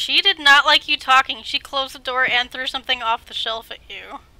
She did not like you talking. She closed the door and threw something off the shelf at you.